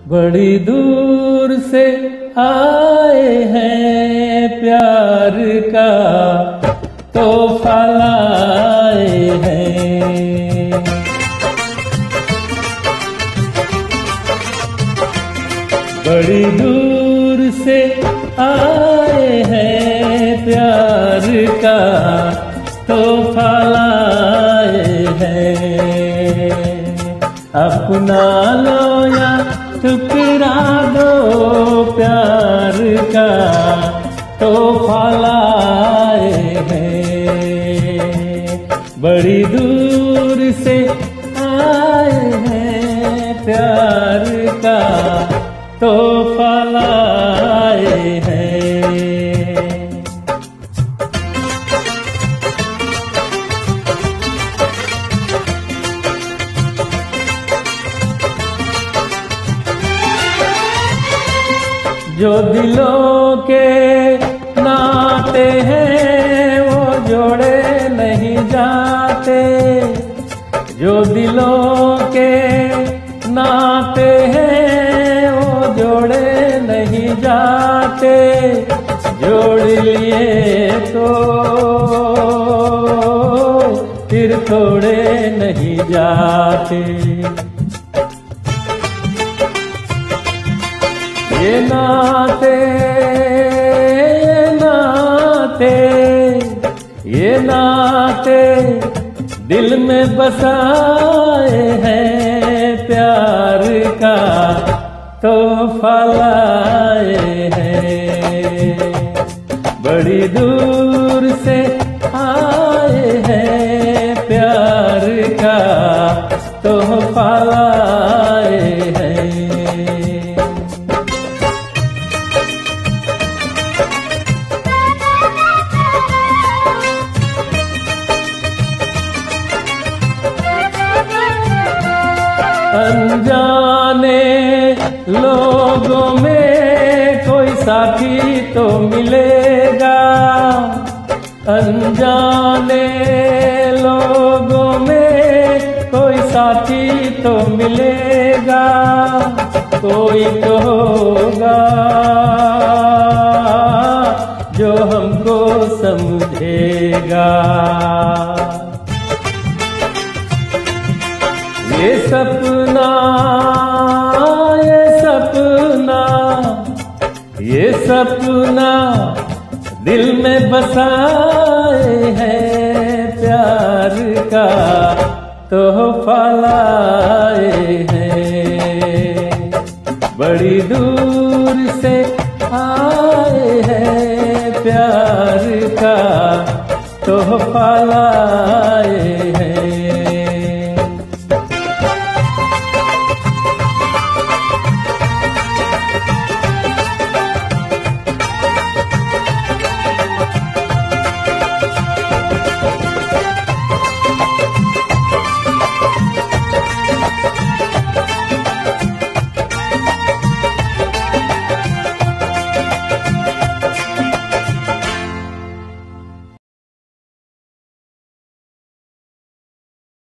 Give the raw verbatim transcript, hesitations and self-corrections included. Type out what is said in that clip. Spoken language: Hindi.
बड़ी दूर से आए हैं प्यार का तोहफा लाए हैं। बड़ी दूर से आए हैं प्यार का तोहफा लाए हैं। अपना लो या ठुकरा दो प्यार का तोहफा लाए हैं। बड़ी दूर से आए हैं प्यार का तोहफा लाए हैं। जो दिलों के नाते हैं वो जोड़े नहीं जाते। जो दिलों के नाते हैं वो जोड़े नहीं जाते। जोड़ लिए तो फिर तोड़े नहीं जाते। ये नाते ये नाते ये नाते दिल में बसाए हैं प्यार का तोहफा लाए हैं। बड़ी दूर से आए हैं प्यार का तोहफा लाए हैं। अनजाने लोगों में कोई साथी तो मिलेगा। अनजाने लोगों में कोई साथी तो मिलेगा। कोई तो होगा जो हमको समझेगा। ये सपना ये सपना ये सपना दिल में बसाए हैं प्यार का तोहफा लाए हैं। बड़ी दूर से आए हैं प्यार का तोहफा लाए हैं।